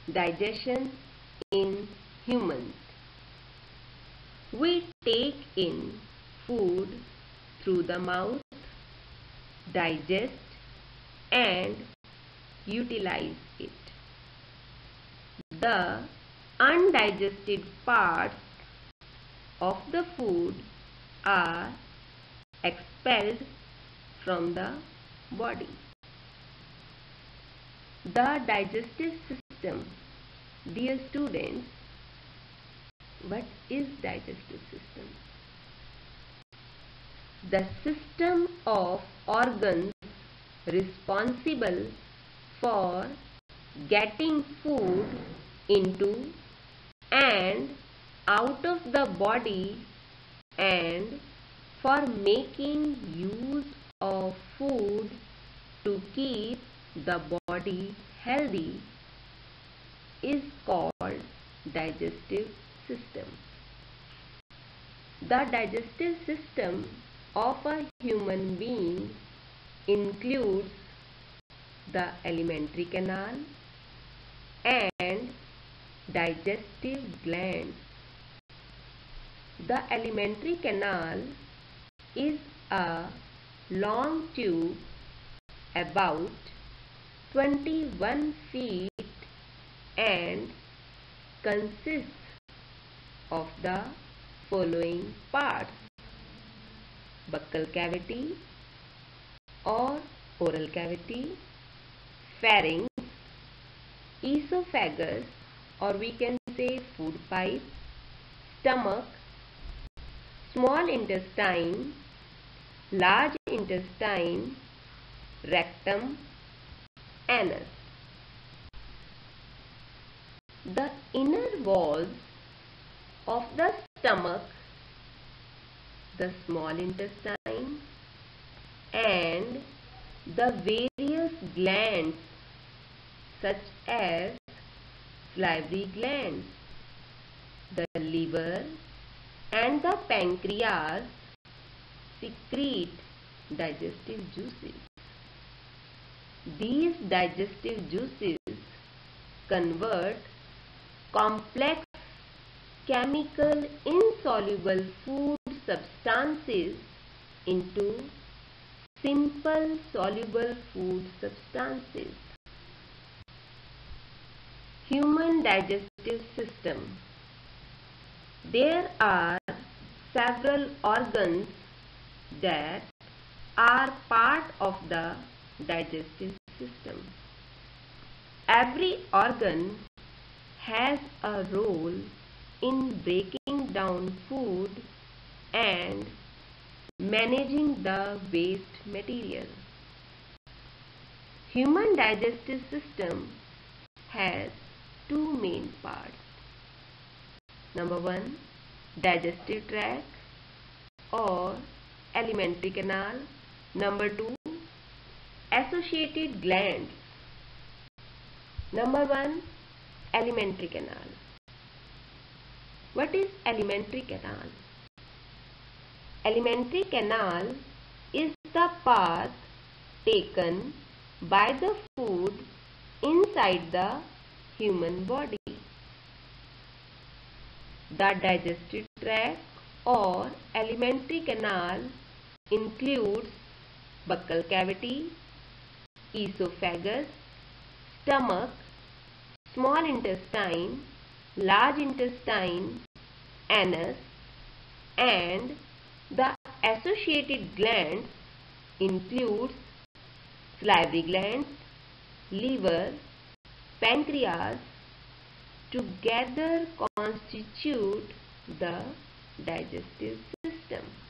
Digestion in humans. We take in food through the mouth, digest and utilize it. The undigested parts of the food are expelled from the body. The digestive system. Dear students, what is digestive system? The system of organs responsible for getting food into and out of the body and for making use of food to keep the body healthy is called digestive system. The digestive system of a human being includes the alimentary canal and digestive glands. The alimentary canal is a long tube about 21 feet and consists of the following parts: buccal cavity or oral cavity, pharynx, esophagus or we can say food pipe, stomach, small intestine, large intestine, rectum, anus. The inner walls of the stomach, the small intestine and the various glands such as salivary glands, the liver and the pancreas secrete digestive juices. These digestive juices convert complex chemical insoluble food substances into simple soluble food substances. Human digestive system. There are several organs that are part of the digestive system. Every organ has a role in breaking down food and managing the waste material. Human digestive system has two main parts. Number one, digestive tract or alimentary canal. Number two, associated glands. Number one, alimentary canal. What is alimentary canal? Alimentary canal is the path taken by the food inside the human body. The digestive tract or alimentary canal includes buccal cavity, esophagus, stomach, small intestine, large intestine, anus, and the associated glands includes salivary glands, liver, pancreas. Together constitute the digestive system.